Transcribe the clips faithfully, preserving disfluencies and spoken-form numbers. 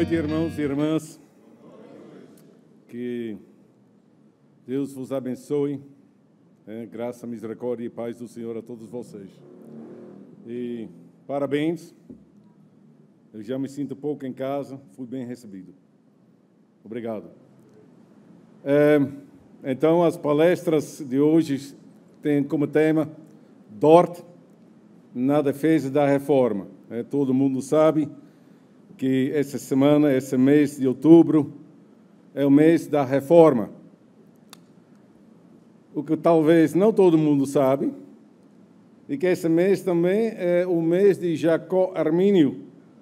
noite, irmãos e irmãs. Que Deus vos abençoe. É, graça, misericórdia e paz do Senhor a todos vocês. E parabéns. Eu já me sinto pouco em casa, fui bem recebido. Obrigado. É, então, as palestras de hoje têm como tema Dort na defesa da reforma. É, todo mundo sabe que essa semana, esse mês de outubro, é o mês da reforma. O que talvez não todo mundo sabe, é que esse mês também é o mês de Jacó Armínio.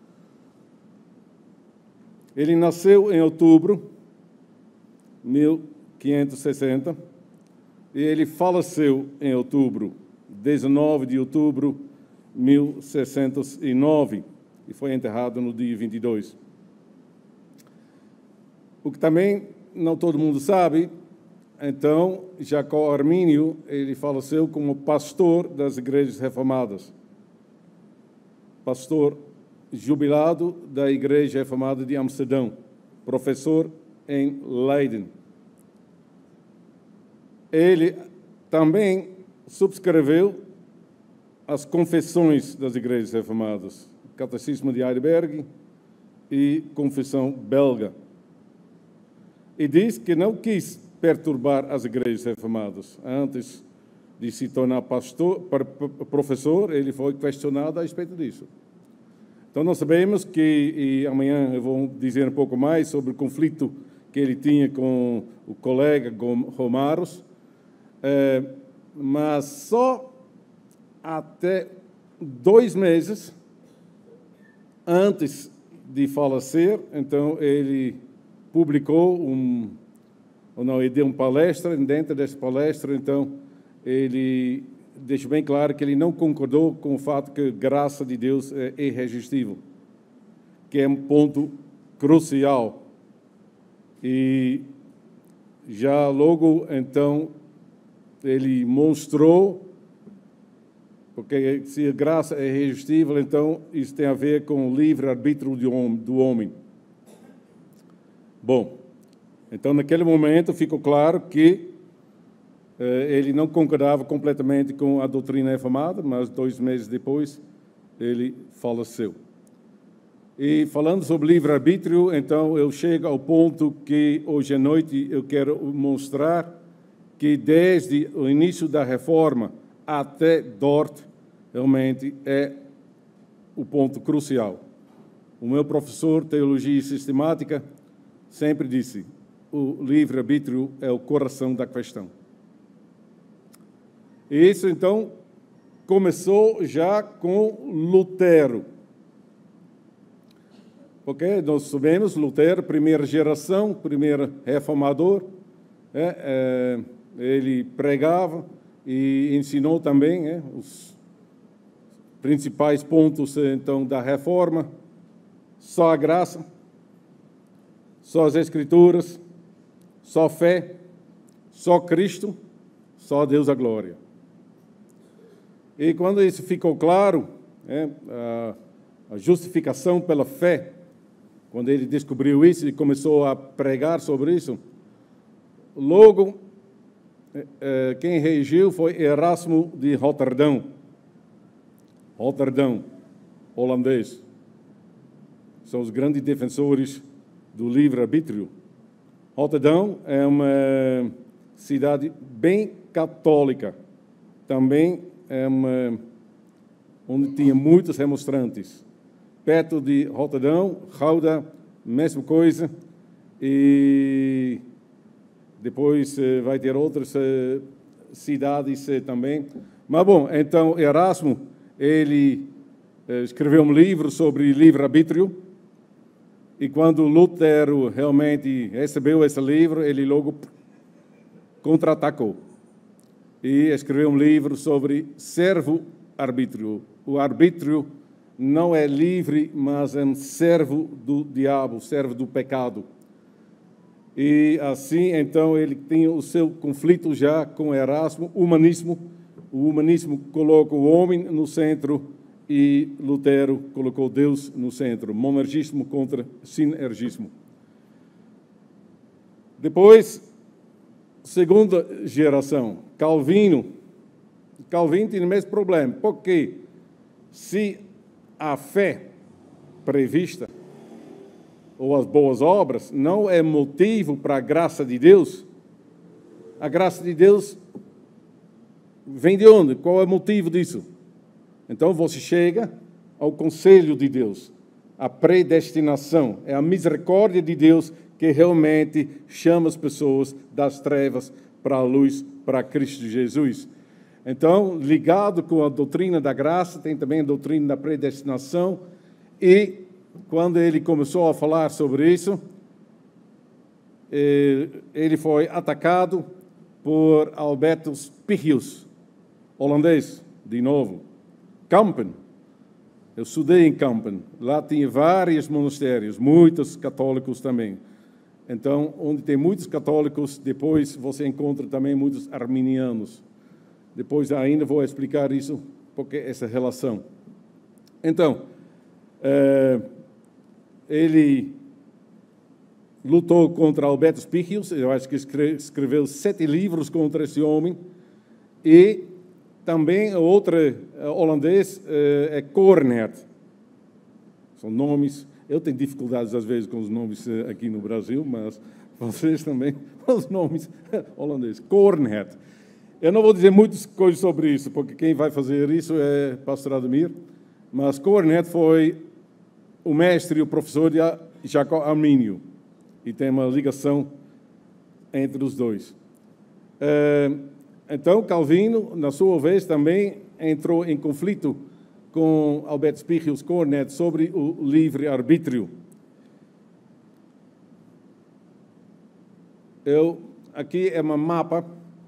Ele nasceu em outubro de mil quinhentos e sessenta e ele faleceu em outubro, dezenove de outubro de mil seiscentos e nove, e foi enterrado no dia vinte e dois. O que também não todo mundo sabe, então, Jacó Armínio, ele faleceu como pastor das igrejas reformadas. Pastor jubilado da Igreja Reformada de Amsterdão, professor em Leiden. Ele também subscreveu as confissões das igrejas reformadas, Catecismo de Heidelberg e Confissão Belga. E diz que não quis perturbar as igrejas reformadas. Antes de se tornar pastor, professor, ele foi questionado a respeito disso. Então, nós sabemos que, e amanhã eu vou dizer um pouco mais sobre o conflito que ele tinha com o colega Romaros, é, mas só até dois meses antes de falecer, então, ele publicou um, ou não, ele deu uma palestra, e dentro dessa palestra, então, ele deixa bem claro que ele não concordou com o fato que a graça de Deus é irresistível, que é um ponto crucial. E já logo, então, ele mostrou, porque se a graça é irresistível, então isso tem a ver com o livre-arbítrio do homem. Bom, então, naquele momento, ficou claro que eh, ele não concordava completamente com a doutrina reformada, mas dois meses depois ele faleceu. E falando sobre livre-arbítrio, então, eu chego ao ponto que hoje à noite eu quero mostrar que desde o início da reforma até Dort, realmente é o ponto crucial. O meu professor de Teologia Sistemática sempre disse: o livre-arbítrio é o coração da questão. E isso, então, começou já com Lutero. Porque nós sabemos, Lutero, primeira geração, primeiro reformador, é, é, ele pregava e ensinou também é, os principais pontos, então, da reforma: só a graça, só as Escrituras, só fé, só Cristo, só Deus a glória. E quando isso ficou claro, é, a, a justificação pela fé, quando ele descobriu isso e começou a pregar sobre isso, logo é, quem reagiu foi Erasmo de Roterdão, Roterdão, holandês. São os grandes defensores do livre-arbítrio. Roterdão é uma cidade bem católica, também é uma onde tinha muitos remonstrantes. Perto de Roterdão, Gouda, mesma coisa, e depois vai ter outras cidades também. Mas, bom, então, Erasmo, ele escreveu um livro sobre livre-arbítrio, e quando Lutero realmente recebeu esse livro, ele logo contra-atacou. E escreveu um livro sobre servo-arbítrio. O arbítrio não é livre, mas é um servo do diabo, servo do pecado. E assim, então, ele tinha o seu conflito já com Erasmo, humanismo. O humanismo coloca o homem no centro e Lutero colocou Deus no centro, monergismo contra sinergismo. Depois, segunda geração, Calvino. Calvino tem o mesmo problema, porque se a fé prevista ou as boas obras não é motivo para a graça de Deus, a graça de Deus vem de onde? Qual é o motivo disso? Então você chega ao conselho de Deus, a predestinação, é a misericórdia de Deus que realmente chama as pessoas das trevas para a luz, para Cristo Jesus. Então, ligado com a doutrina da graça, tem também a doutrina da predestinação, e quando ele começou a falar sobre isso, ele foi atacado por Albertus Pichius, holandês, de novo. Kampen, eu estudei em Kampen, lá tinha vários monastérios, muitos católicos também. Então, onde tem muitos católicos, depois você encontra também muitos arminianos. Depois ainda vou explicar isso, porque essa relação. Então, é, ele lutou contra Albertus Pichius, eu acho que escreveu sete livros contra esse homem, e também outro holandês é Coornert. São nomes, eu tenho dificuldades às vezes com os nomes aqui no Brasil, mas vocês também, os nomes holandeses. Coornert. Eu não vou dizer muitas coisas sobre isso, porque quem vai fazer isso é pastor Ademir, mas Coornert foi o mestre e o professor de Jacob Arminio, e tem uma ligação entre os dois. Então, Calvino, na sua vez, também entrou em conflito com Albertus Pichius Coornert sobre o livre-arbítrio. Eu, aqui é um mapa.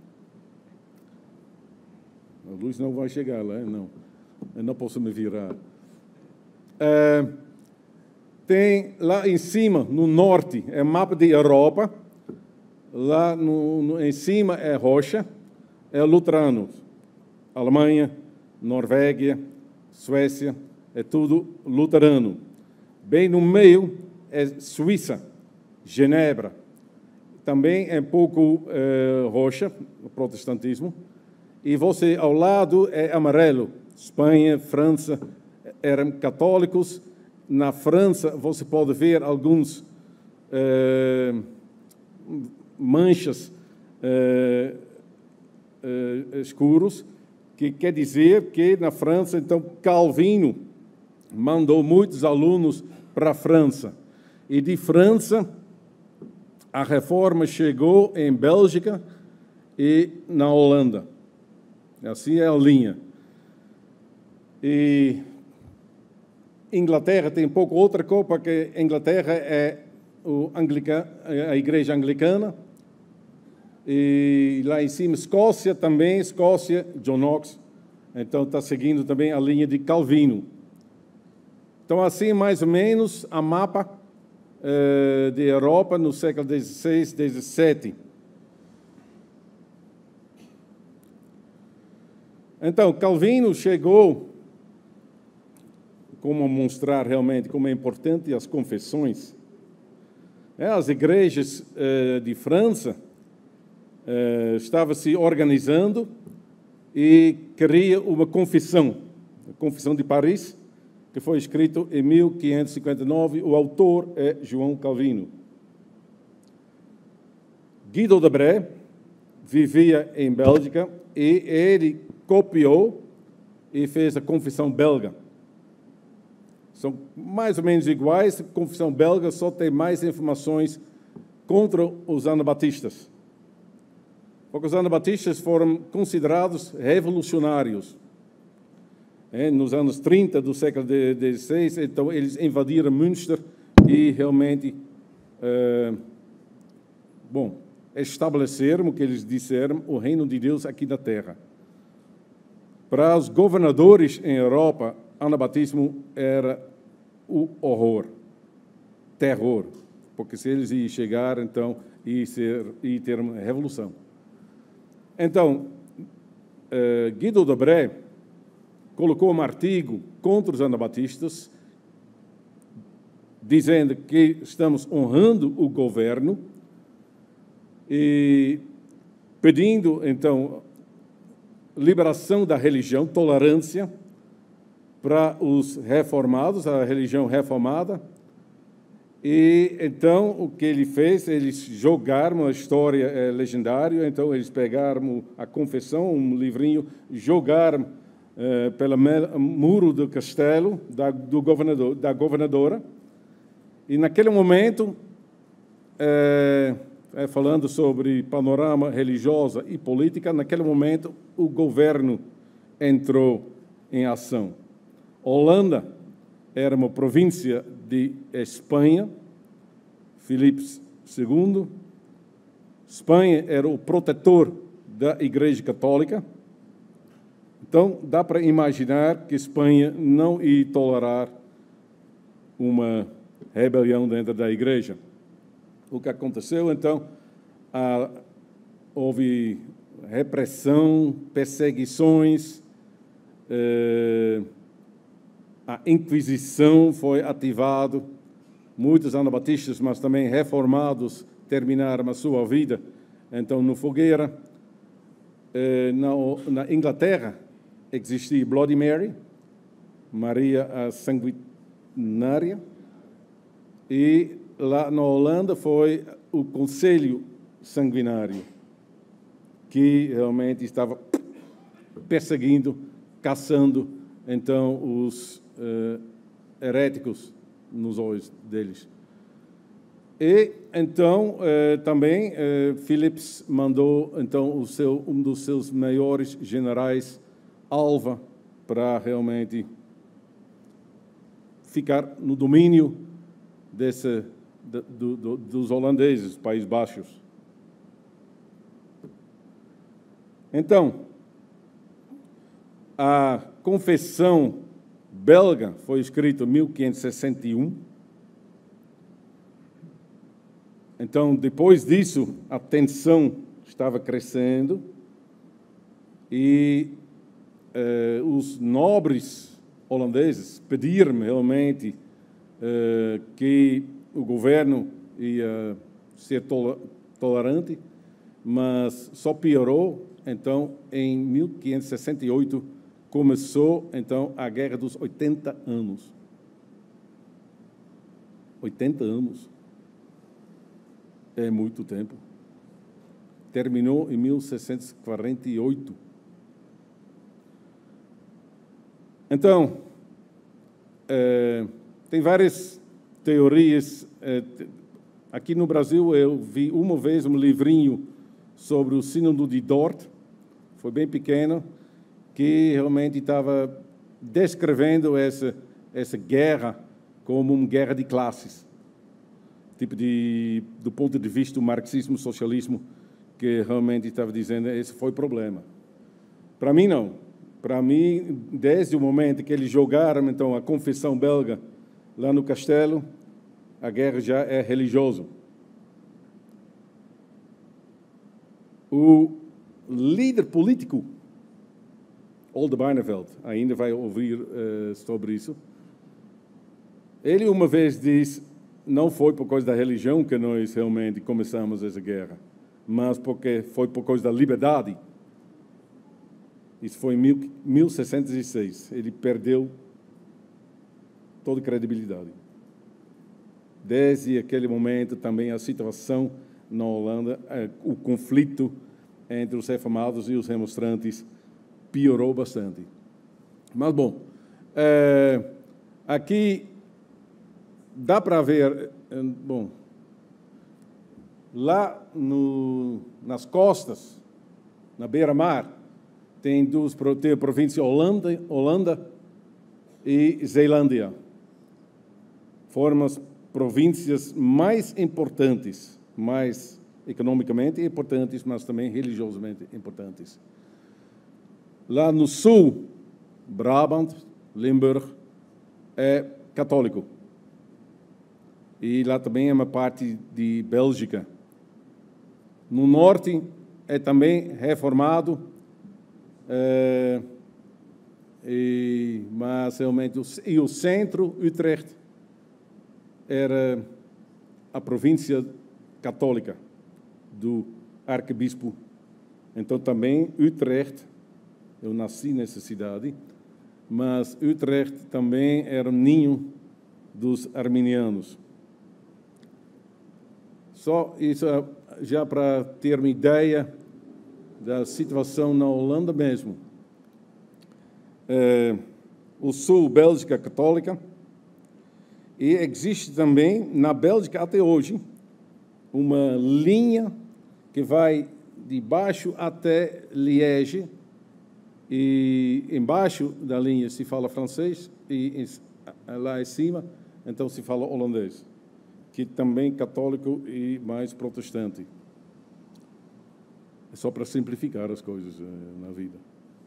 A luz não vai chegar lá, não. Eu não posso me virar. É, tem lá em cima, no norte, é mapa da Europa. Lá no, no, em cima é rocha, é luterano. Alemanha, Noruega, Suécia, é tudo luterano. Bem no meio é Suíça, Genebra. Também é um pouco é, rocha, o protestantismo. E você, ao lado, é amarelo. Espanha, França, eram católicos. Na França, você pode ver alguns é, manchas é, é, escuros, que quer dizer que na França, então, Calvino mandou muitos alunos para a França. E de França, a reforma chegou em Bélgica e na Holanda. Assim é a linha. E Inglaterra tem um pouco outra cor, porque Inglaterra é o Anglica, a igreja anglicana. E lá em cima, Escócia também, Escócia, John Knox. Então, está seguindo também a linha de Calvino. Então, assim, mais ou menos, a mapa eh, de Europa no século dezesseis, dezessete. Então, Calvino chegou, como mostrar realmente como é importante as confissões. É, as igrejas eh, de França eh, estavam se organizando e cria uma confissão, a Confissão de Paris, que foi escrito em mil quinhentos e cinquenta e nove. O autor é João Calvino. Guido de Bré vivia em Bélgica e ele copiou e fez a Confissão Belga. São mais ou menos iguais. A Confissão Belga só tem mais informações contra os anabatistas. Porque os anabatistas foram considerados revolucionários. É, nos anos trinta do século dezesseis, então eles invadiram Münster e realmente, é, bom, estabeleceram o que eles disseram, o reino de Deus aqui na Terra. Para os governadores em Europa, anabatismo era o horror, terror, porque se eles iam chegar, então, ia, ser, ia ter uma revolução. Então, uh, Guido de Bré colocou um artigo contra os anabatistas, dizendo que estamos honrando o governo e pedindo, então, liberação da religião, tolerância para os reformados, a religião reformada. E, então, o que ele fez, eles jogaram, a história é legendária, então eles pegaram a confissão, um livrinho, jogaram eh, pelo muro do castelo da, do governador, da governadora. E, naquele momento, é, é, falando sobre panorama religiosa e política, naquele momento o governo entrou em ação. Holanda era uma província de Espanha, Filipe segundo. Espanha era o protetor da Igreja Católica. Então, dá para imaginar que Espanha não ia tolerar uma rebelião dentro da igreja. O que aconteceu, então, ah, houve repressão, perseguições, eh, a Inquisição foi ativada, muitos anabatistas, mas também reformados, terminaram a sua vida, então, no fogueira. Eh, na, na Inglaterra, existia Bloody Mary, Maria a Sanguinária, e lá na Holanda foi o Conselho Sanguinário, que realmente estava perseguindo, caçando, então, os uh, heréticos nos olhos deles. E, então, uh, também, uh, Philips mandou, então, o seu, um dos seus maiores generais, Alva, para realmente ficar no domínio desse, do, do, dos holandeses, Países Baixos. Então, a Confissão Belga foi escrita em mil quinhentos e sessenta e um. Então, depois disso, a tensão estava crescendo e eh, os nobres holandeses pediram realmente Uh, que o governo ia ser tolerante, mas só piorou. Então, em mil quinhentos e sessenta e oito, começou, então, a Guerra dos oitenta anos. oitenta anos. É muito tempo. Terminou em mil seiscentos e quarenta e oito. Então, é, tem várias teorias. Aqui no Brasil, eu vi uma vez um livrinho sobre o Sínodo de Dort, foi bem pequeno, que realmente estava descrevendo essa, essa guerra como uma guerra de classes, tipo de, do ponto de vista do marxismo-socialismo, que realmente estava dizendo esse foi o problema. Para mim, não. Para mim, desde o momento que eles jogaram então, a Confissão Belga lá no castelo, a guerra já é religiosa. O líder político, Oldenbarneveld, ainda vai ouvir uh, sobre isso. Ele uma vez disse, não foi por causa da religião que nós realmente começamos essa guerra, mas porque foi por causa da liberdade. Isso foi em mil seiscentos e seis. Ele perdeu toda credibilidade. Desde aquele momento, também a situação na Holanda, o conflito entre os reformados e os remonstrantes piorou bastante. Mas, bom, é, aqui dá para ver, bom, lá no, nas costas, na beira-mar, tem duas tem a província Holanda, Holanda e Zeilândia. Foram as províncias mais importantes, mais economicamente importantes, mas também religiosamente importantes. Lá no sul, Brabant, Limburg, é católico. E lá também é uma parte de Bélgica. No norte, é também reformado. É, e, mas realmente, o, e o centro, Utrecht, era a província católica do arcebispo. Então, também, Utrecht, eu nasci nessa cidade, mas Utrecht também era um ninho dos arminianos. Só isso já para ter uma ideia da situação na Holanda mesmo. É, o sul, Bélgica católica, e existe também, na Bélgica até hoje, uma linha que vai de baixo até Liège, e embaixo da linha se fala francês, e lá em cima, então se fala holandês, que também é católico e mais protestante. É só para simplificar as coisas na vida.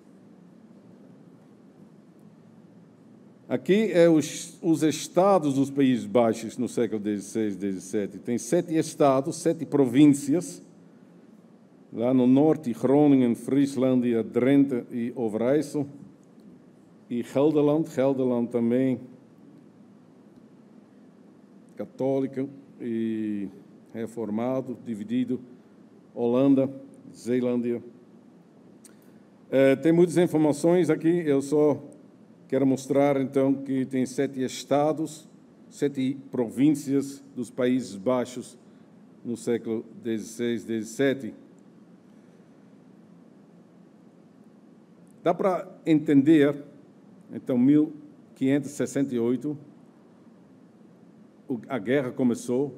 Aqui é os, os estados dos Países Baixos no século dezesseis, dezessete. Tem sete estados, sete províncias. Lá no norte, Groningen, Frieslandia, Drenthe e Overijssel. E Gelderland, Gelderland também católico e reformado, dividido. Holanda, Zeelândia. É, tem muitas informações aqui, eu só quero mostrar, então, que tem sete estados, sete províncias dos Países Baixos no século dezesseis, dezessete. Dá para entender, então, mil quinhentos e sessenta e oito, a guerra começou,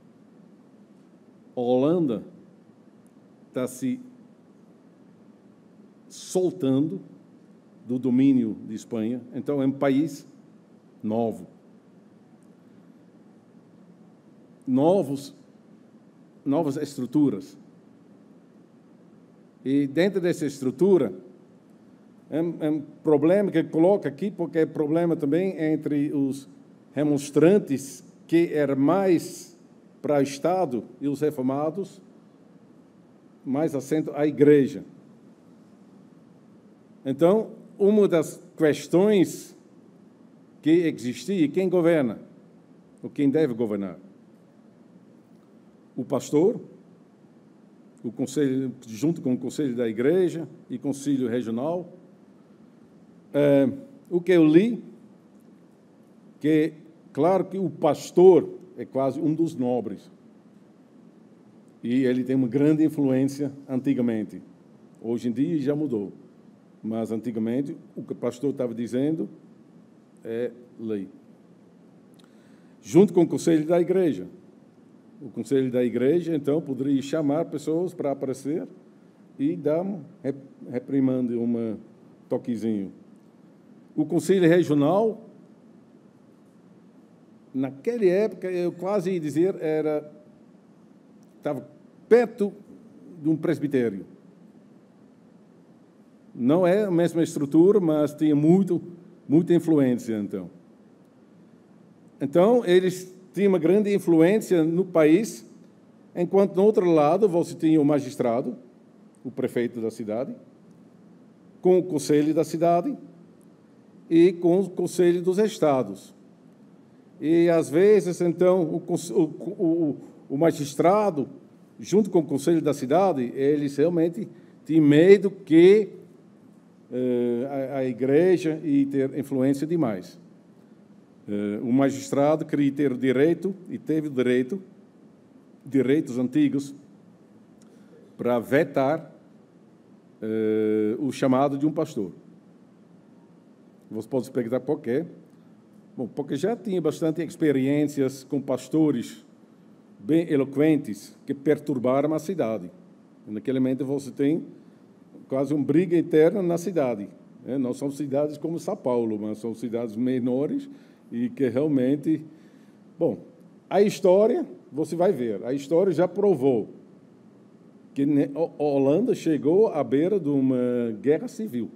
a Holanda está se soltando do domínio de Espanha, então é um país novo. Novos, novas estruturas. E dentro dessa estrutura, é um, é um problema que coloca aqui, porque é problema também entre os remonstrantes, que era mais para o Estado, e os reformados, mais assento à Igreja. Então, uma das questões que existia, quem governa, ou quem deve governar? O pastor, o conselho, junto com o conselho da igreja e conselho regional. É, o que eu li, que, claro que o pastor é quase um dos nobres, e ele tem uma grande influência antigamente. Hoje em dia já mudou. Mas, antigamente, o que o pastor estava dizendo é lei. Junto com o conselho da igreja. O conselho da igreja, então, poderia chamar pessoas para aparecer e dar um reprimando, um toquezinho. O conselho regional, naquela época, eu quase ia dizer, era, estava perto de um presbitério. Não é a mesma estrutura, mas tinha muito, muita influência, então. Então, eles tinham uma grande influência no país, enquanto, no outro lado, você tinha o magistrado, o prefeito da cidade, com o conselho da cidade e com o conselho dos estados. E, às vezes, então, o, o, o, o magistrado, junto com o conselho da cidade, eles realmente tinham medo que A, a igreja e ter influência demais. O magistrado queria ter o direito, e teve o direito, direitos antigos, para vetar o chamado de um pastor. Você pode se perguntar por quê? Bom, porque já tinha bastante experiências com pastores bem eloquentes que perturbaram a cidade. Naquele momento você tem quase uma briga eterna na cidade. É, não são cidades como São Paulo, mas são cidades menores e que realmente... Bom, a história, você vai ver, a história já provou que a Holanda chegou à beira de uma guerra civil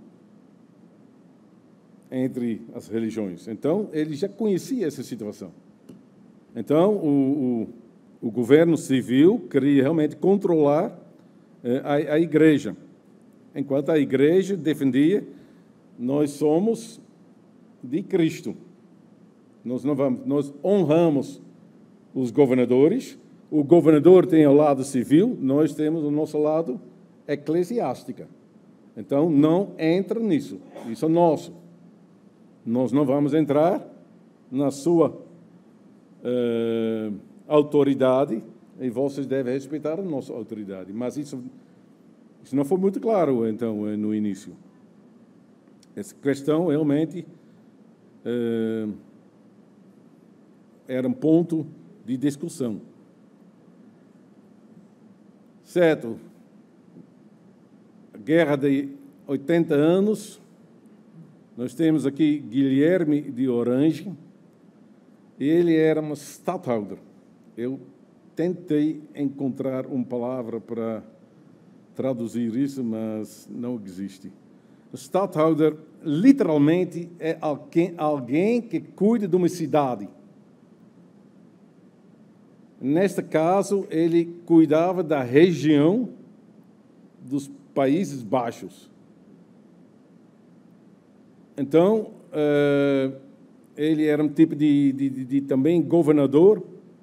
entre as religiões. Então, ele já conhecia essa situação. Então, o, o, o governo civil queria realmente controlar eh, a, a igreja, enquanto a igreja defendia nós somos de Cristo. Nós, não vamos, nós honramos os governadores, o governador tem o lado civil, nós temos o nosso lado eclesiástico. Então, não entra nisso, isso é nosso. Nós não vamos entrar na sua uh, autoridade, e vocês devem respeitar a nossa autoridade. Mas isso, isso não foi muito claro, então, no início. Essa questão realmente uh, era um ponto de discussão. Certo. A Guerra de oitenta anos, nós temos aqui Guilherme de Orange, ele era um stadtholder. Eu tentei encontrar uma palavra para traduzir isso, mas não existe. O stadtholder, literalmente, é alguém, alguém que cuida de uma cidade. Neste caso, ele cuidava da região dos Países Baixos. Então, uh, ele era um tipo de, de, de, de também governador.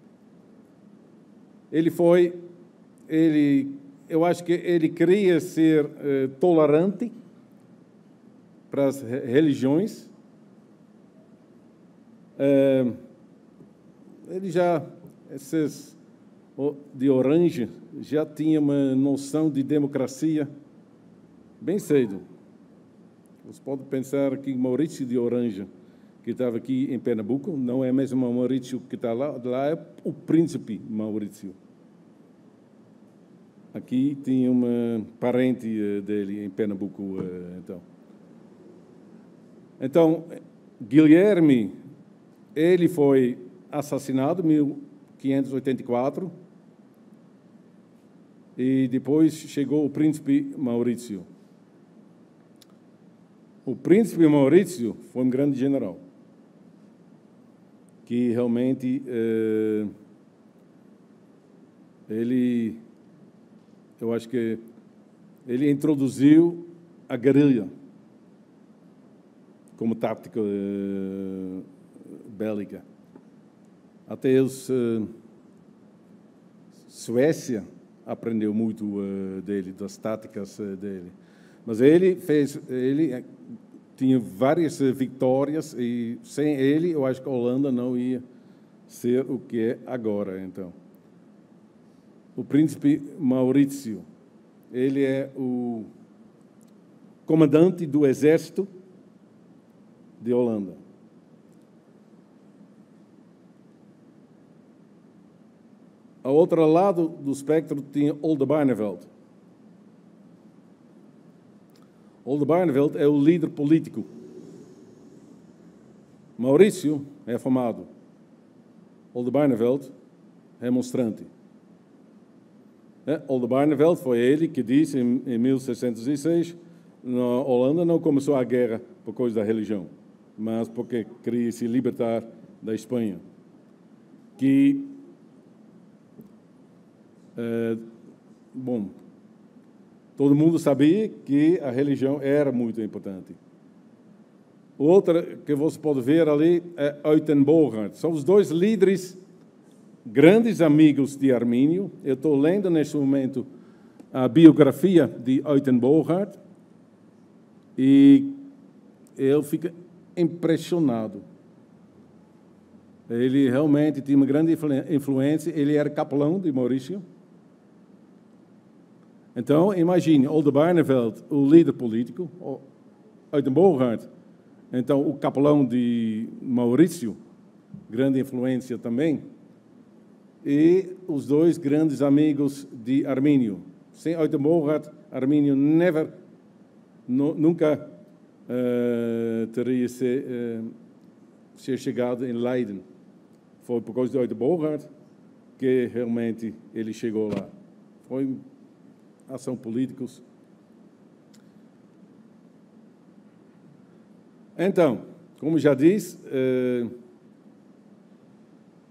Ele foi, ele, eu acho que ele queria ser uh, tolerante para as religiões. Uh, ele já, esses de Orange, já tinha uma noção de democracia bem cedo. Você pode pensar que Maurício de Orange, que estava aqui em Pernambuco, não é mesmo o Maurício que está lá, lá é o príncipe Maurício. Aqui tinha uma parente dele em Pernambuco, então. Então, Guilherme, ele foi assassinado em mil quinhentos e oitenta e quatro, e depois chegou o príncipe Maurício. O príncipe Maurício foi um grande general, que realmente eh, ele, eu acho que ele introduziu a guerrilha como tática eh, bélica. Até os uh, Suécia aprendeu muito uh, dele, das táticas uh, dele. Mas ele fez, ele tinha várias uh, vitórias e sem ele, eu acho que a Holanda não ia ser o que é agora. Então, o príncipe Maurício, ele é o comandante do exército de Holanda. Ao outro lado do espectro tinha Oldenbarnevelt. Oldenbarnevelt é o líder político. Maurício é reformado. Oldenbarnevelt, remonstrante. É, Oldenbarnevelt foi ele que disse, em, em mil seiscentos e seis, na Holanda não começou a guerra por causa da religião, mas porque queria se libertar da Espanha. Que É, bom, todo mundo sabia que a religião era muito importante. Outra que você pode ver ali é Uitenbogart. São os dois líderes, grandes amigos de Armínio. Eu estou lendo neste momento a biografia de Uitenbogart e eu fico impressionado. Ele realmente tinha uma grande influência. Ele era capelão de Maurício. Então, imagine, Oldenbarnevelt, o líder político, Uitenbogart, então o capelão de Maurício, grande influência também, e os dois grandes amigos de Armínio. Sem Uitenbogart, Armínio never, no, nunca uh, teria se, uh, se chegado em Leiden. Foi por causa de Uitenbogart que realmente ele chegou lá. Foi ação políticos. Então, como já disse, eh,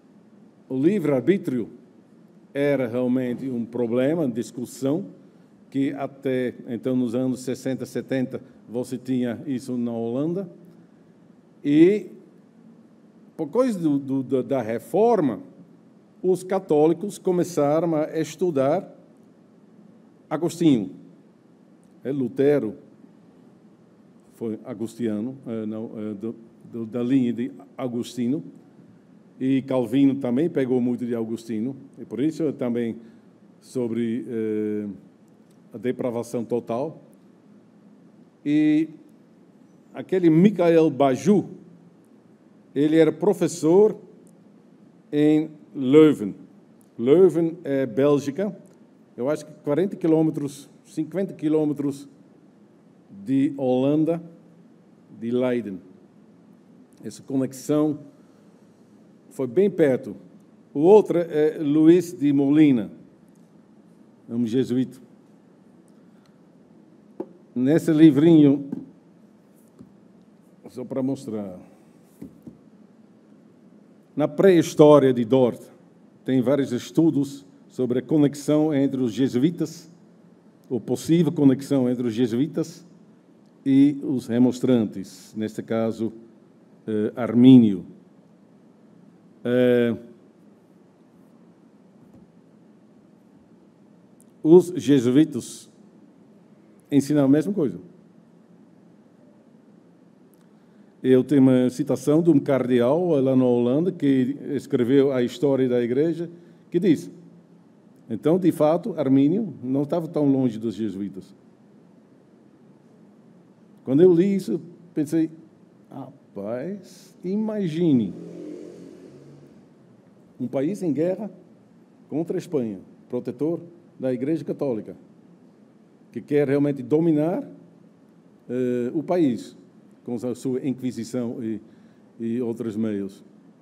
o livre-arbítrio era realmente um problema, uma discussão que até, então, nos anos sessenta, setenta, você tinha isso na Holanda. E, por causa do, do, da reforma, os católicos começaram a estudar Agostinho. É, Lutero foi agostiniano, é, não, é, do, do, da linha de Agostinho. E Calvino também pegou muito de Agostinho, e por isso também sobre eh, a depravação total. E aquele Michael Baju, ele era professor em Leuven. Leuven é Bélgica, eu acho que quarenta quilômetros, cinquenta quilômetros de Holanda, de Leiden. Essa conexão foi bem perto. O outro é Luís de Molina, um jesuíta. Nesse livrinho, só para mostrar, na pré-história de Dort, tem vários estudos sobre a conexão entre os jesuítas, ou possível conexão entre os jesuítas e os remonstrantes, neste caso, eh, Armínio. É, os jesuítas ensinam a mesma coisa. Eu tenho uma citação de um cardeal lá na Holanda que escreveu a história da igreja, que diz, então, de fato, Armínio não estava tão longe dos jesuítas. Quando eu li isso, pensei, rapaz, imagine um país em guerra contra a Espanha, protetor da Igreja Católica, que quer realmente dominar uh, o país com a sua Inquisição e, e outros meios.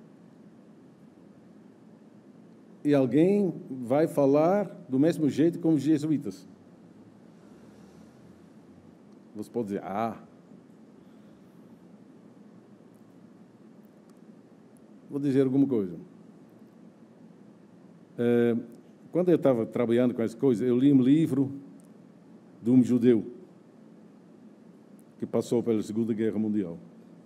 E alguém vai falar do mesmo jeito como os jesuítas. Você pode dizer, ah, vou dizer alguma coisa. Uh, quando eu estava trabalhando com essas coisas, eu li um livro de um judeu que passou pela Segunda Guerra Mundial.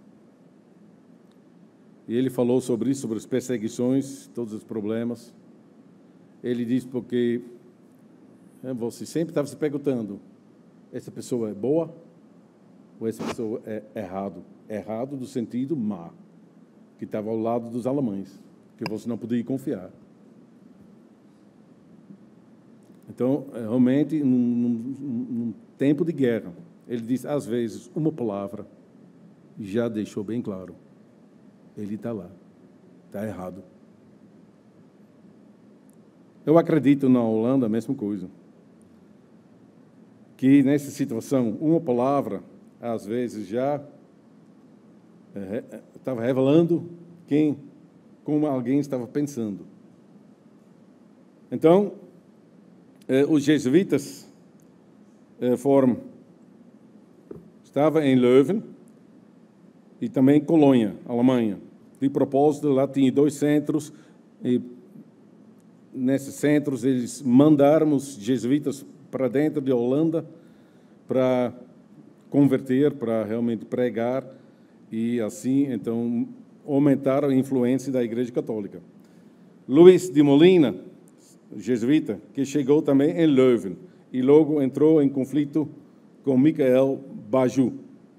E ele falou sobre isso, sobre as perseguições, todos os problemas. Ele disse porque né, você sempre estava se perguntando, essa pessoa é boa ou essa pessoa é errado? Errado do sentido má, que estava ao lado dos alemães, que você não podia confiar. Então, realmente, num, num, num tempo de guerra, ele diz, às vezes, uma palavra já deixou bem claro. Ele está lá, está errado. Eu acredito na Holanda a mesma coisa. Que, nessa situação, uma palavra, às vezes, já é, estava revelando quem, como alguém estava pensando. Então, eh, os jesuítas eh, foram, estavam em Leuven e também em Colônia, Alemanha. De propósito, lá tinha dois centros, e nesses centros eles mandaram os jesuítas para dentro de Holanda para converter, para realmente pregar, e assim, então, aumentaram a influência da Igreja Católica. Luís de Molina, jesuíta, que chegou também em Leuven, e logo entrou em conflito com Michael Baju.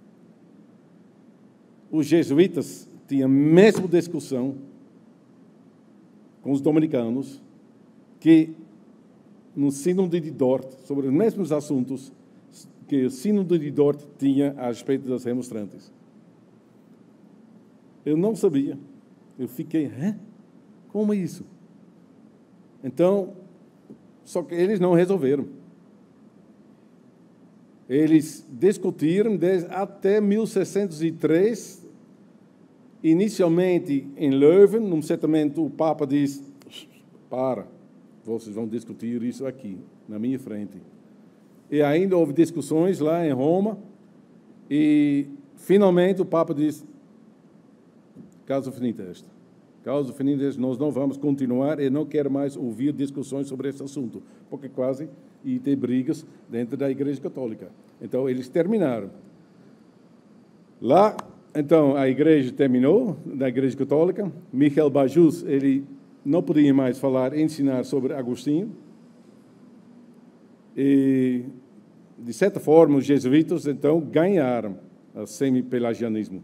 Os jesuítas tinham a mesma discussão com os dominicanos, que no Sínodo de Dort, sobre os mesmos assuntos que o Sínodo de Dort tinha a respeito das remonstrantes. Eu não sabia. Eu fiquei, hã? Como é isso? Então, só que eles não resolveram. Eles discutiram desde, até mil seiscentos e três, inicialmente em Leuven, num certo momento o Papa diz, para, vocês vão discutir isso aqui, na minha frente. E ainda houve discussões lá em Roma, e finalmente o Papa diz, caso finita esta. Caso finita esta, nós não vamos continuar e não quero mais ouvir discussões sobre esse assunto, porque quase e ter brigas dentro da Igreja Católica. Então, eles terminaram. Lá, então, a igreja terminou, da Igreja Católica. Michel Bajus, ele não podia mais falar, ensinar sobre Agostinho. E, de certa forma, os jesuítas, então, ganharam o semi-pelagianismo.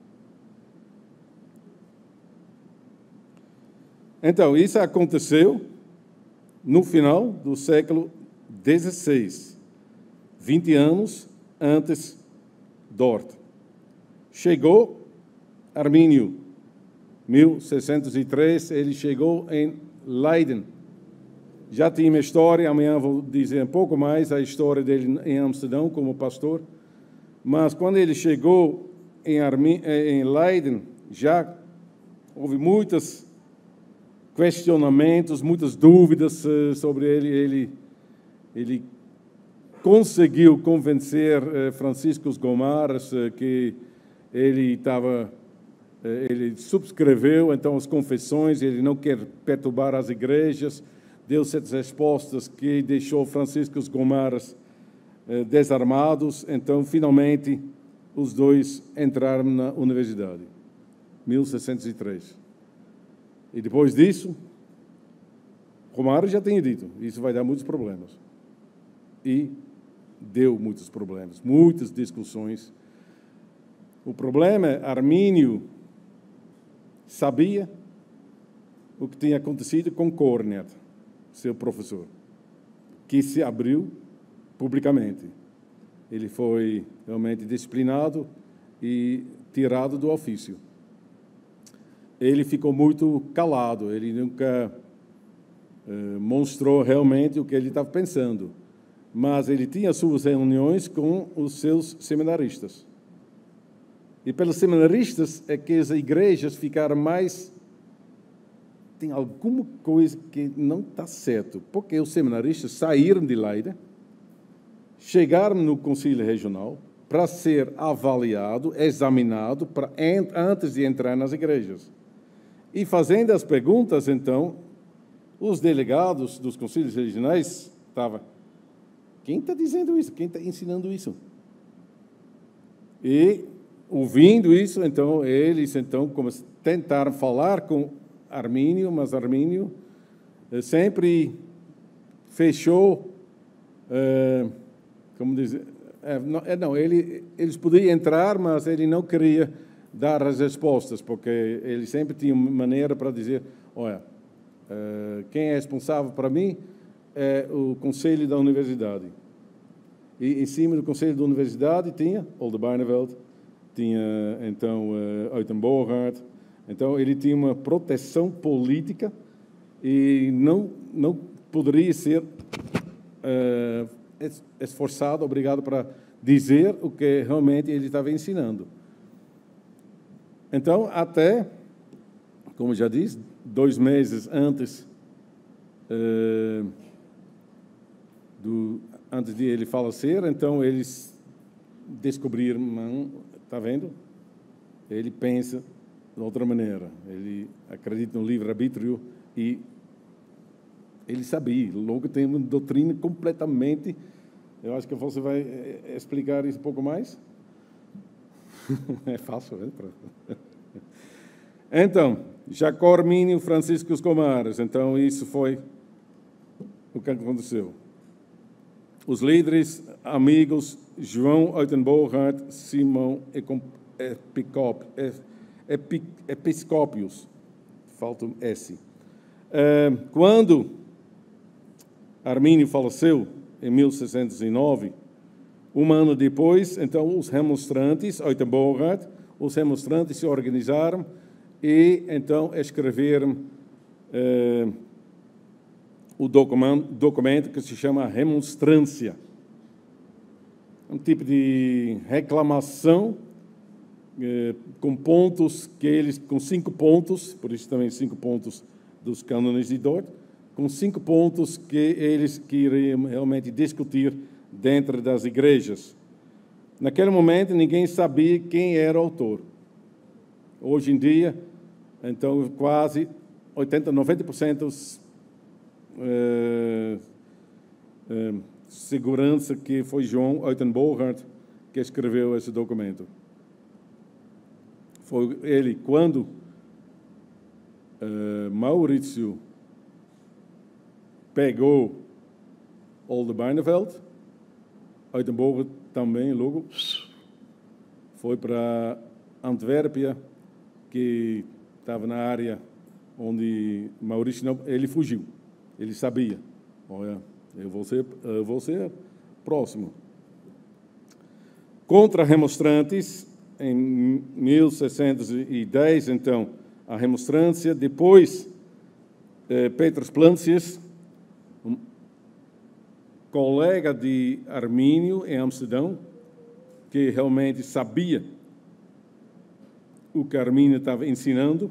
Então, isso aconteceu no final do século dezesseis, vinte anos antes de Dort. Chegou Armínio, mil seiscentos e três, ele chegou em Leiden. Já tinha uma história, amanhã vou dizer um pouco mais a história dele em Amsterdão como pastor, mas quando ele chegou em, Armin, em Leiden, já houve muitas questionamentos, muitas dúvidas uh, sobre ele. Ele, ele conseguiu convencer uh, Francisco Gomares uh, que ele estava, uh, ele subscreveu então as confissões, ele não quer perturbar as igrejas, deu certas respostas que deixou Francisco Gomares uh, desarmados. Então, finalmente, os dois entraram na universidade, mil seiscentos e três. E depois disso, Gomares já tinha dito, isso vai dar muitos problemas. E deu muitos problemas, muitas discussões. O problema é, Armínio sabia o que tinha acontecido com Cornet, seu professor, que se abriu publicamente. Ele foi realmente disciplinado e tirado do ofício. Ele ficou muito calado, ele nunca uh, mostrou realmente o que ele estava pensando, mas ele tinha suas reuniões com os seus seminaristas. E pelos seminaristas é que as igrejas ficaram mais... Tem alguma coisa que não está certo, porque os seminaristas saíram de Leiden, chegaram no Concílio Regional para ser avaliado, examinado, para, antes de entrar nas igrejas. E fazendo as perguntas, então, os delegados dos concílios regionais estavam, quem está dizendo isso? Quem está ensinando isso? E, ouvindo isso, então, eles então, tentaram falar com Armínio, mas Armínio sempre fechou, eh, como dizer, eh, não, eh, não ele, eles podiam entrar, mas ele não queria dar as respostas, porque ele sempre tinha uma maneira para dizer, olha, uh, quem é responsável para mim é o Conselho da Universidade. E em cima do Conselho da Universidade tinha Oldenbarneveld, tinha, então, uh, Uitenborgaard. Então, ele tinha uma proteção política e não, não poderia ser uh, esforçado, obrigado para dizer o que realmente ele estava ensinando. Então, até, como já disse, dois meses antes, uh, do, antes de ele falecer, então eles descobriram, está vendo? Ele pensa de outra maneira, ele acredita no livre-arbítrio e ele sabia, logo tem uma doutrina completamente, eu acho que você vai explicar isso um pouco mais. É fácil, né? Então, Jacó Armínio, Francisco Gomares. Então, isso foi o que aconteceu. Os líderes, amigos, João Uitenborgaard, Simão Episcópios. Falta um S. Quando Armínio faleceu, em mil seiscentos e nove, um ano depois, então, os remonstrantes, Uitenborgaard, os remonstrantes se organizaram e, então, escreveram eh, o documento, documento que se chama Remonstrância. Um tipo de reclamação eh, com pontos que eles, com cinco pontos, por isso também cinco pontos dos cânones de Dort, com cinco pontos que eles queriam realmente discutir dentro das igrejas. Naquele momento, ninguém sabia quem era o autor. Hoje em dia, então, quase oitenta, noventa por cento uh, uh, segurança que foi João Uyttenbogaert que escreveu esse documento. Foi ele, quando uh, Maurício pegou Oldenbarneveld, Uyttenbogaert também logo foi para Antuérpia, que estava na área onde Maurício não, ele fugiu. Ele sabia, olha, eu vou ser, eu vou ser próximo. Contra remonstrantes, em mil seiscentos e dez, então, a remonstrância, depois, eh, Petrus Plancius, um colega de Armínio em Amsterdão, que realmente sabia o que Armínio estava ensinando,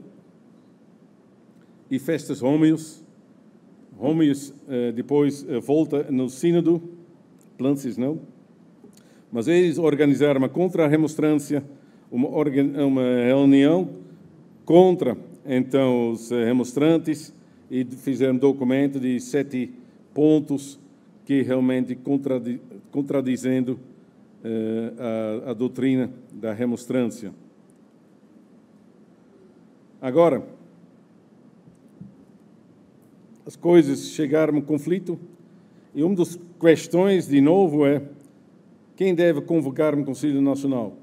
e Festus Romius. Romius eh, depois eh, volta no sínodo, Plancius não, mas eles organizaram uma contra-remonstrância, uma, uma reunião contra, então, os remonstrantes, e fizeram um documento de sete pontos que realmente contradi contradizendo eh, a, a doutrina da remonstrância. Agora, as coisas chegaram a um conflito, e uma das questões, de novo, é quem deve convocar um Conselho Nacional?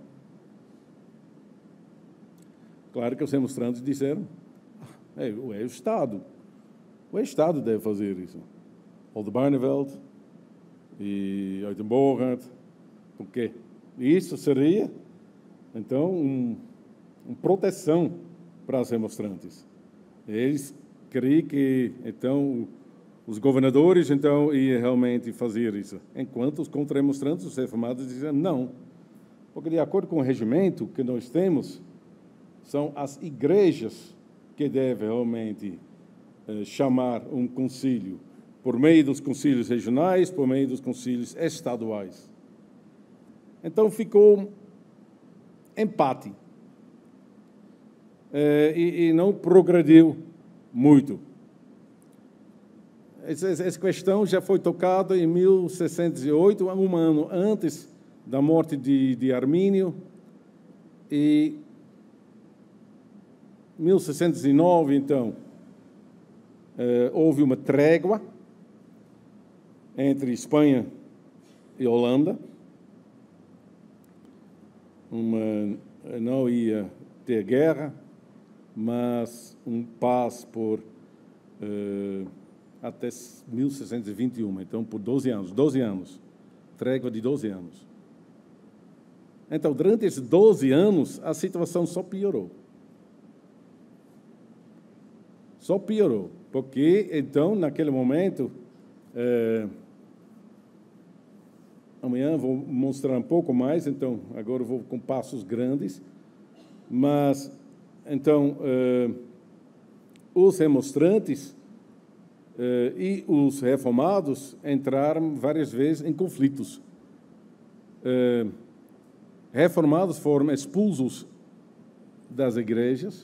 Claro que os remonstrantes disseram, é, é o Estado. O Estado deve fazer isso. Oldenbarneveld e Uyttenbogaert, porque isso seria, então, um, uma proteção para os remonstrantes. Eles creio que, então, os governadores, então, iam realmente fazer isso. Enquanto os contra-remonstrantes, os reformados, diziam não. Porque, de acordo com o regimento que nós temos, são as igrejas que devem realmente eh, chamar um concílio, por meio dos concílios regionais, por meio dos concílios estaduais. Então, ficou empate. Eh, e, e não progrediu muito. Essa, essa questão já foi tocada em mil seiscentos e oito, um ano antes da morte de, de Armínio, e em mil seiscentos e nove, então, eh, houve uma trégua entre Espanha e Holanda. Uma, não ia ter guerra, mas um paz por uh, até mil seiscentos e vinte e um, então por doze anos, doze anos, trégua de doze anos. Então, durante esses doze anos, a situação só piorou. Só piorou, porque, então, naquele momento, eh, amanhã vou mostrar um pouco mais, então, agora eu vou com passos grandes, mas... Então, uh, os remonstrantes uh, e os reformados entraram várias vezes em conflitos. Uh, reformados foram expulsos das igrejas.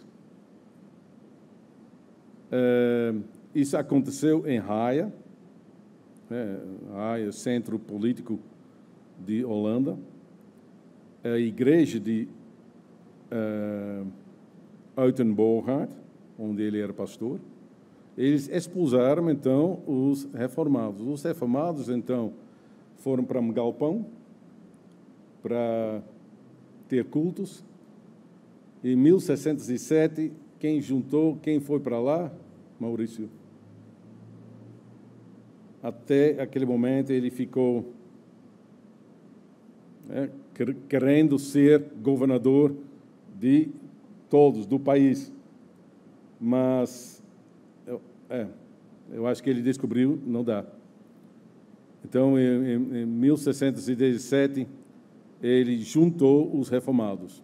Uh, isso aconteceu em Haia, né, Haia, centro político de Holanda. A igreja de... Uh, Uyttenbogaert, onde ele era pastor, eles expulsaram, então, os reformados. Os reformados, então, foram para um galpão para ter cultos. Em mil seiscentos e sete, quem juntou, quem foi para lá? Maurício. Até aquele momento, ele ficou né, querendo ser governador de todos, do país, mas eu, é, eu acho que ele descobriu, não dá. Então, em, em, em mil seiscentos e dezessete, ele juntou os reformados.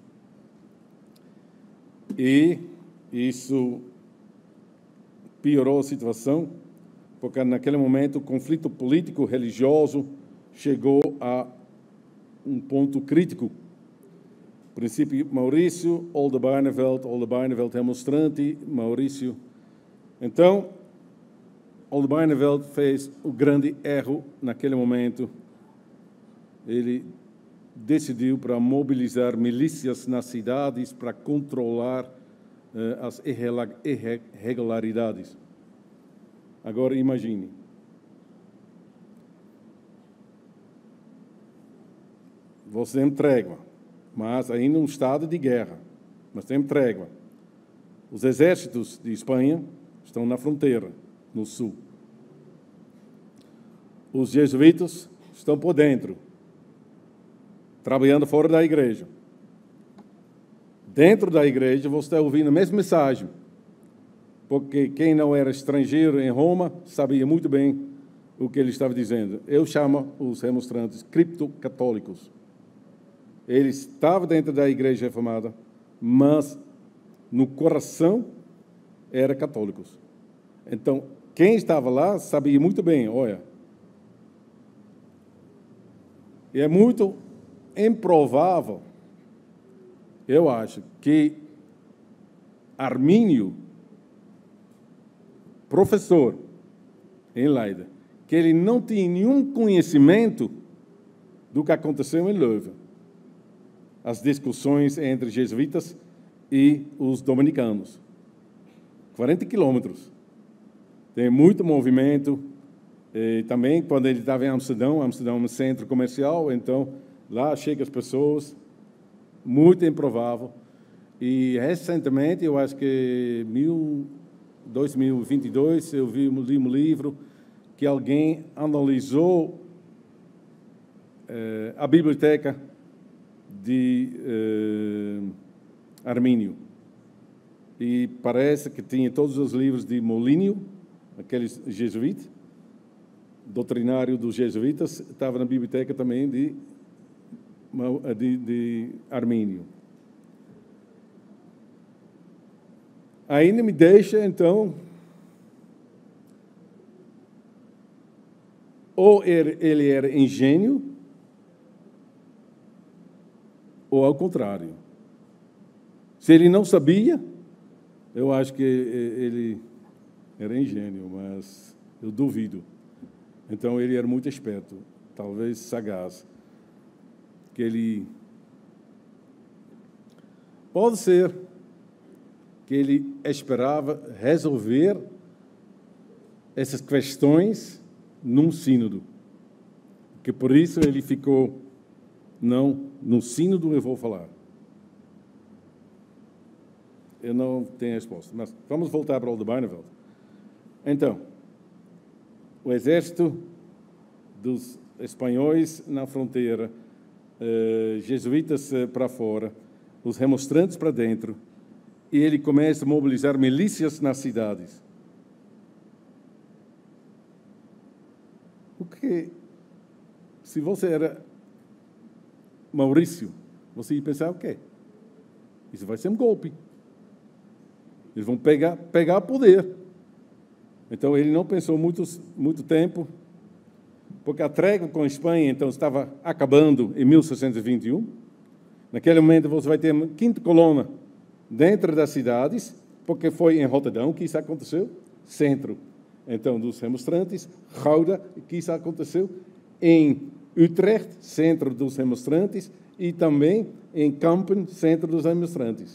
E isso piorou a situação, porque naquele momento o conflito político-religioso chegou a um ponto crítico. Princípio Maurício, Oldenbarneveld, Oldenbarneveld remonstrante, Maurício. Então, Oldenbarnevelt fez o grande erro naquele momento. Ele decidiu para mobilizar milícias nas cidades para controlar eh, as irregularidades. Agora imagine. Você tem trégua, mas ainda um estado de guerra. Mas tem trégua. Os exércitos de Espanha estão na fronteira, no sul. Os jesuítas estão por dentro, trabalhando fora da igreja. Dentro da igreja, você está ouvindo a mesma mensagem, porque quem não era estrangeiro em Roma sabia muito bem o que ele estava dizendo. Eu chamo os remonstrantes criptocatólicos. Eles estavam dentro da igreja reformada, mas no coração eram católicos. Então, quem estava lá sabia muito bem, olha, e é muito improvável, eu acho, que Armínio, professor em Leiden, que ele não tinha nenhum conhecimento do que aconteceu em Leuven. As discussões entre jesuítas e os dominicanos. quarenta quilômetros. Tem muito movimento. E também, quando ele estava em Amsterdão, Amsterdão é um centro comercial, então lá chegam as pessoas, muito improvável. E recentemente, eu acho que em dois mil e vinte e dois, eu vi, li um livro que alguém analisou eh, a biblioteca de eh, Armínio. E parece que tinha todos os livros de Molínio, aqueles jesuítas, doutrinário dos jesuítas, estava na biblioteca também de, de, de Armínio. Ainda me deixa, então, ou ele era ingênuo, ou ao contrário. Se ele não sabia, eu acho que ele era ingênuo, mas eu duvido. Então, ele era muito esperto, talvez sagaz. Que ele... Pode ser que ele esperava resolver essas questões num sínodo. Que por isso ele ficou, não, no sínodo eu vou falar. Eu não tenho resposta, mas vamos voltar para Oldenbarnevelt. Então, o exército dos espanhóis na fronteira, eh, jesuítas eh, para fora, os remonstrantes para dentro, e ele começa a mobilizar milícias nas cidades. Porque, se você era Maurício, você ia pensar o quê? Isso vai ser um golpe. Eles vão pegar, pegar poder. Então, ele não pensou muito, muito tempo, porque a trégua com a Espanha, então, estava acabando em mil seiscentos e vinte e um. Naquele momento, você vai ter uma quinta coluna dentro das cidades, porque foi em Roterdão que isso aconteceu, centro, então, dos remonstrantes, Gouda, que isso aconteceu, em Utrecht, centro dos remonstrantes, e também em Kampen, centro dos remonstrantes.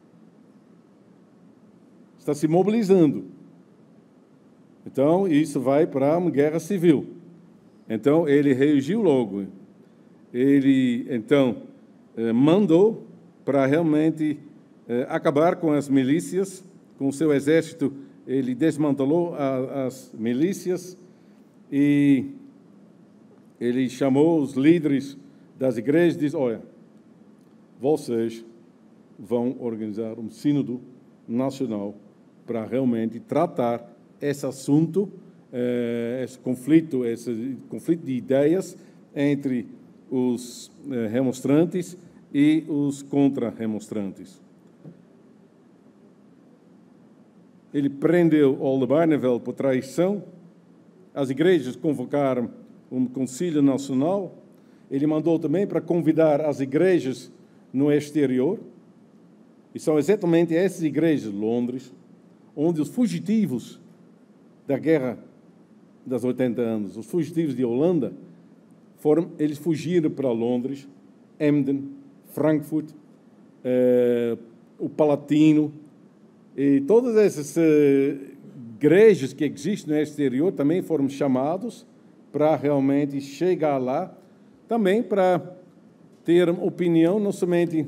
Está se mobilizando. Então, isso vai para uma guerra civil. Então, ele reagiu logo. Ele, então, mandou para realmente acabar com as milícias, com o seu exército. Ele desmantelou as milícias e ele chamou os líderes das igrejas e disse, olha, vocês vão organizar um sínodo nacional para realmente tratar esse assunto, esse conflito, esse conflito de ideias entre os remonstrantes e os contra-remonstrantes. Ele prendeu Oldenbarnevelt por traição, as igrejas convocaram um concílio nacional, ele mandou também para convidar as igrejas no exterior, e são exatamente essas igrejas, Londres, onde os fugitivos da guerra das oitenta anos. Os fugitivos de Holanda, foram, eles fugiram para Londres, Emden, Frankfurt, eh, o Palatino, e todas essas eh, igrejas que existem no exterior também foram chamados para realmente chegar lá, também para ter opinião não somente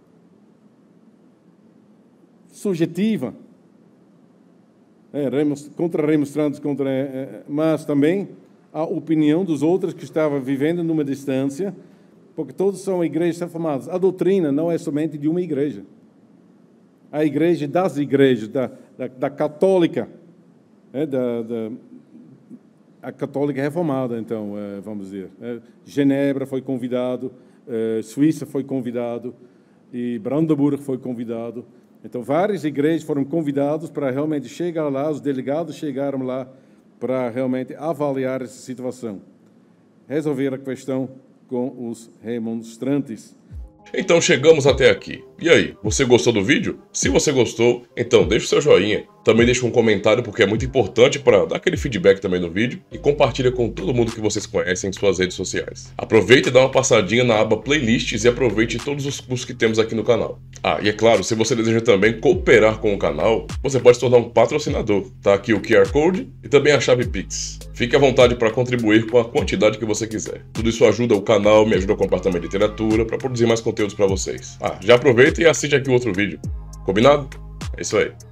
subjetiva, é, contra remonstrantes, contra, é, mas também a opinião dos outros que estavam vivendo numa distância, porque todos são igrejas reformadas. A doutrina não é somente de uma igreja. A igreja das igrejas, da, da, da católica, é, da, da, a católica reformada, então, é, vamos dizer. É, Genebra foi convidado, é, Suíça foi convidado, e Brandeburgo foi convidado. Então, várias igrejas foram convidadas para realmente chegar lá, os delegados chegaram lá para realmente avaliar essa situação, resolver a questão com os remonstrantes. Então chegamos até aqui. E aí, você gostou do vídeo? Se você gostou, então deixa o seu joinha. Também deixa um comentário porque é muito importante para dar aquele feedback também no vídeo. E compartilha com todo mundo que vocês conhecem em suas redes sociais. Aproveite e dá uma passadinha na aba Playlists e aproveite todos os cursos que temos aqui no canal. Ah, e é claro, se você deseja também cooperar com o canal, você pode se tornar um patrocinador. Tá aqui o Q R Code e também a chave Pix. Fique à vontade para contribuir com a quantidade que você quiser. Tudo isso ajuda o canal, me ajuda com o departamento de literatura para produzir mais conteúdos para vocês. Ah, já aproveita e assiste aqui o outro vídeo. Combinado? É isso aí.